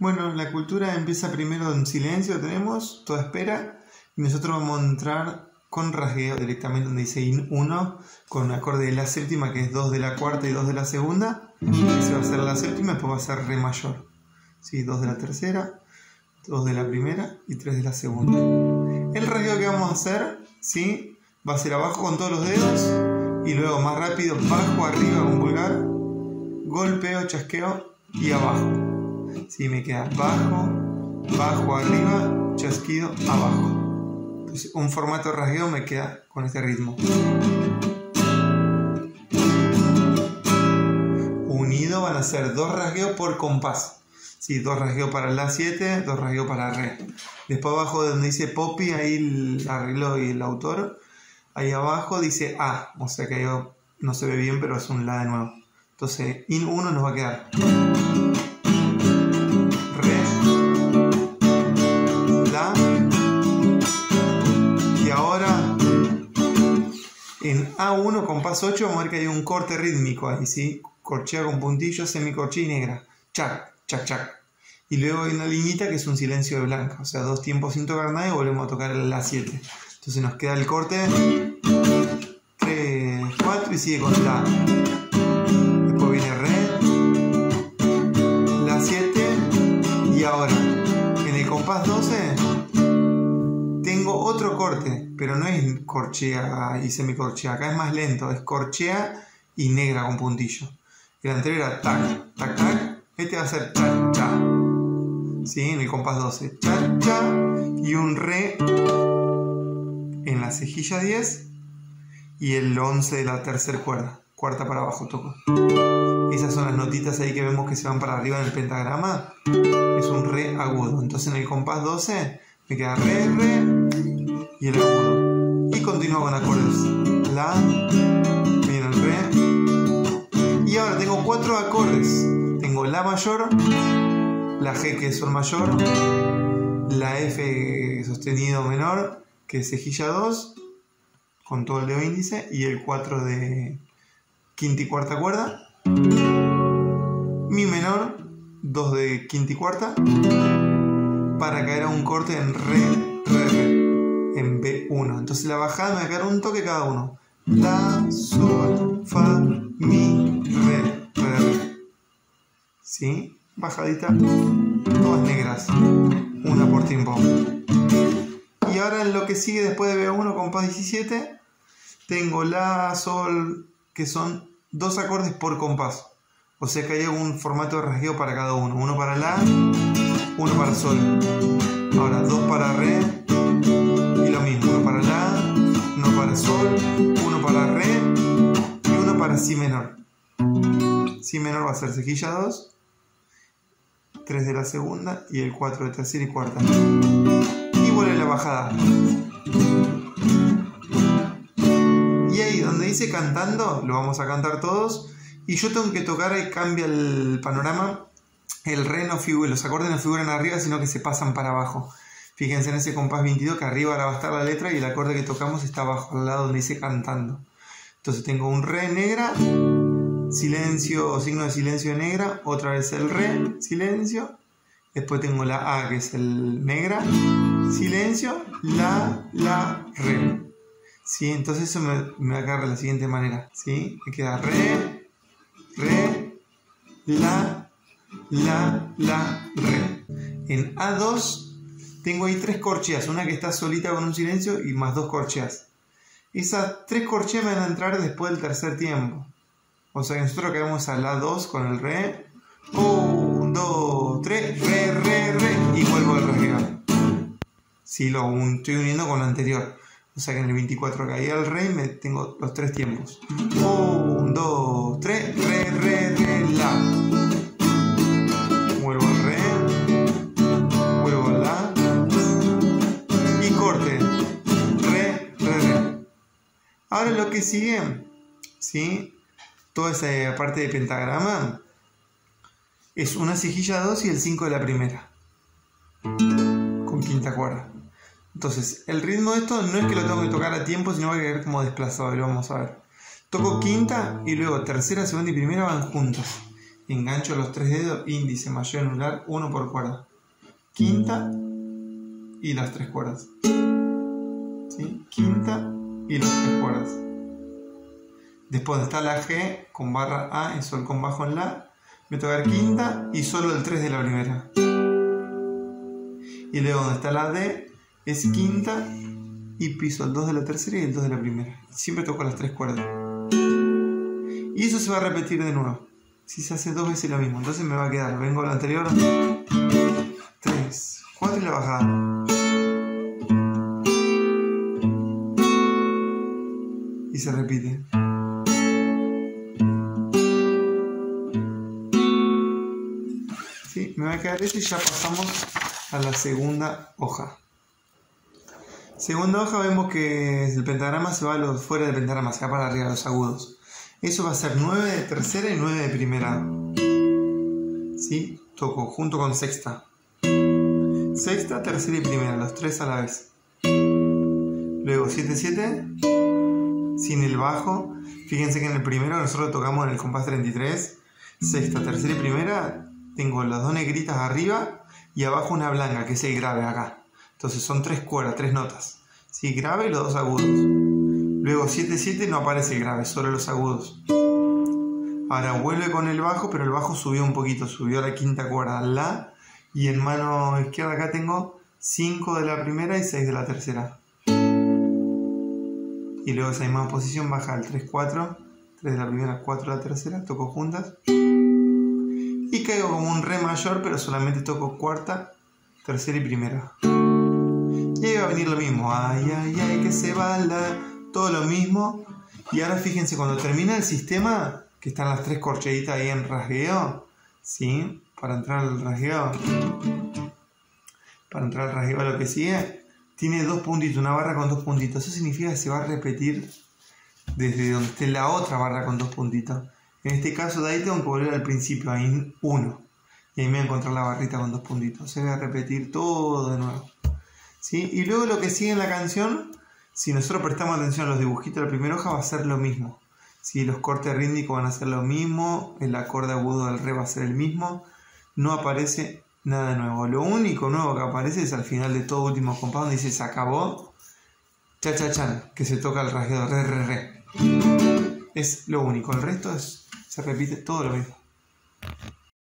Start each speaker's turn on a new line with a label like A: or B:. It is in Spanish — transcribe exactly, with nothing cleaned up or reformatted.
A: Bueno, la cultura empieza primero en silencio, tenemos, toda espera, y nosotros vamos a entrar con rasgueo directamente donde dice in uno, con un acorde de la séptima que es dos de la cuarta y dos de la segunda, y se va a hacer la séptima y después va a ser re mayor. ¿Sí? dos de la tercera, dos de la primera y tres de la segunda. El rasgueo que vamos a hacer, ¿sí? Va a ser abajo con todos los dedos, y luego más rápido, bajo, arriba con pulgar, golpeo, chasqueo y abajo. Si me queda bajo, bajo, arriba, chasquido, abajo. Entonces un formato de rasgueo me queda con este ritmo. Unido van a ser dos rasgueos por compás. Sí, dos rasgueos para la siete, dos rasgueos para re. Después abajo de donde dice Poppy, ahí el arreglo y el autor, ahí abajo dice A, o sea que ahí no se ve bien, pero es un La de nuevo. Entonces in uno nos va a quedar en A uno, compás ocho, vamos a ver que hay un corte rítmico ahí, ¿sí? Corchea con puntillo, semicorchea y negra. Chac, chac, chac. Y luego hay una liñita que es un silencio de blanca. O sea, dos tiempos sin tocar nada y volvemos a tocar el La siete. Entonces nos queda el corte tres, cuatro y sigue con La. Después viene Re, La siete y ahora en el compás doce tengo otro corte, pero no es corchea y semicorchea, acá es más lento, es corchea y negra con puntillo. El anterior era tac, tac, tac, este va a ser cha, cha, ¿sí? En el compás doce, cha, cha, y un re en la cejilla diez y el once de la tercera cuerda, cuarta para abajo toco. Esas son las notitas ahí que vemos que se van para arriba en el pentagrama, es un re agudo. Entonces en el compás doce me queda re, re y el agudo. Y continúo con acordes. La, viene el re. Y ahora tengo cuatro acordes. Tengo La mayor, la G que es sol mayor, la F sostenido menor, que es cejilla dos, con todo el dedo índice, y el cuatro de quinta y cuarta cuerda. Mi menor, dos de quinta y cuarta, para caer a un corte en re, re, re, en B uno. Entonces la bajada me va a quedar un toque cada uno. La, sol, fa, mi, re, re, re. ¿Sí? Bajadita, todas negras, una por tiempo. Y ahora en lo que sigue después de B uno, compás diecisiete, tengo La, sol, que son dos acordes por compás. O sea que hay un formato de rasgueo para cada uno. Uno para La, uno para sol. Ahora dos para re y lo mismo, uno para la, uno para sol, uno para re y uno para si menor. Si menor va a ser cejilla dos, tres de la segunda y el cuatro de tercera y cuarta. Y vuelve la bajada. Y ahí donde dice cantando, lo vamos a cantar todos. Y yo tengo que tocar, ahí cambia el panorama. El re no figura, los acordes no figuran arriba, sino que se pasan para abajo. Fíjense en ese compás veintidós que arriba ahora va a estar la letra y el acorde que tocamos está abajo, al lado donde dice cantando. Entonces tengo un re negra, silencio, signo de silencio negra, otra vez el re, silencio. Después tengo la A que es el negra, silencio, la, la, re. ¿Sí? Entonces eso me, me agarra de la siguiente manera. ¿Sí? Me queda re, re, la, la, la, re. En A dos tengo ahí tres corcheas, una que está solita con un silencio y más dos corcheas. Esas tres corcheas me van a entrar después del tercer tiempo. O sea que nosotros quedamos a La dos con el re. Un, dos, tres, re, re, re. Y vuelvo al rasgueo. Sí, lo un, estoy uniendo con lo anterior. O sea que en el veinticuatro caí al re y me tengo los tres tiempos. Un, dos, tres, re, re, re, la. Vuelvo al re. Vuelvo al la. Y corte. Re, re, re. Ahora lo que sigue, ¿sí? Toda esa parte de pentagrama es una cejilla dos y el cinco de la primera. Con quinta cuerda. Entonces, el ritmo de esto no es que lo tengo que tocar a tiempo, sino que va a quedar como desplazado, y lo vamos a ver. Toco quinta y luego tercera, segunda y primera van juntas. engancho los tres dedos, índice, mayor, anular, uno por cuerda. Quinta y las tres cuerdas. ¿Sí? Quinta y las tres cuerdas. Después está la G con barra A y sol con bajo en la. Me toca quinta y solo el tres de la primera. Y luego donde está la D es quinta y piso el dos de la tercera y el dos de la primera. Siempre toco las tres cuerdas. Y eso se va a repetir de nuevo. Si se hace dos veces lo mismo, entonces me va a quedar, vengo a la anterior, tres, cuatro y la bajada. Y se repite. ¿Sí? Me va a quedar eso y ya pasamos a la segunda hoja. Segunda hoja vemos que el pentagrama se va a los, fuera del pentagrama, se va para arriba, los agudos. Eso va a ser nueve de tercera y nueve de primera. ¿Sí? Toco junto con sexta. Sexta, tercera y primera, los tres a la vez. Luego siete siete, sin el bajo. Fíjense que en el primero nosotros tocamos en el compás treinta y tres. Sexta, tercera y primera, tengo las dos negritas arriba y abajo una blanca, que es el grave acá. Entonces son tres cuerdas, tres notas. ¿Sí? Grave y los dos agudos. Luego siete siete no aparece el grave, solo los agudos. Ahora vuelve con el bajo, pero el bajo subió un poquito, subió a la quinta cuerda, la, y en mano izquierda acá tengo cinco de la primera y seis de la tercera. Y luego esa misma posición baja al tres cuatro, tres de la primera, cuatro de la tercera, toco juntas. Y caigo como un re mayor, pero solamente toco cuarta, tercera y primera. Y ahí va a venir lo mismo, ay, ay, ay, que se va la... Todo lo mismo. Y ahora fíjense, cuando termina el sistema, que están las tres corcheditas ahí en rasgueo, ¿sí? Para entrar al rasgueo, para entrar al rasgueo lo que sigue, tiene dos puntitos, una barra con dos puntitos. Eso significa que se va a repetir desde donde esté la otra barra con dos puntitos. En este caso de ahí tengo que volver al principio, ahí uno. Y ahí me voy a encontrar la barrita con dos puntitos. Se va a repetir todo de nuevo, ¿sí? Y luego lo que sigue en la canción, si nosotros prestamos atención a los dibujitos de la primera hoja, va a ser lo mismo. ¿Sí? Los cortes rítmicos van a ser lo mismo, el acorde agudo del re va a ser el mismo. No aparece nada nuevo. Lo único nuevo que aparece es al final de todo último compás, donde dice se acabó, cha cha chan, que se toca el rasgueo, re re re. Es lo único, el resto es, se repite todo lo mismo.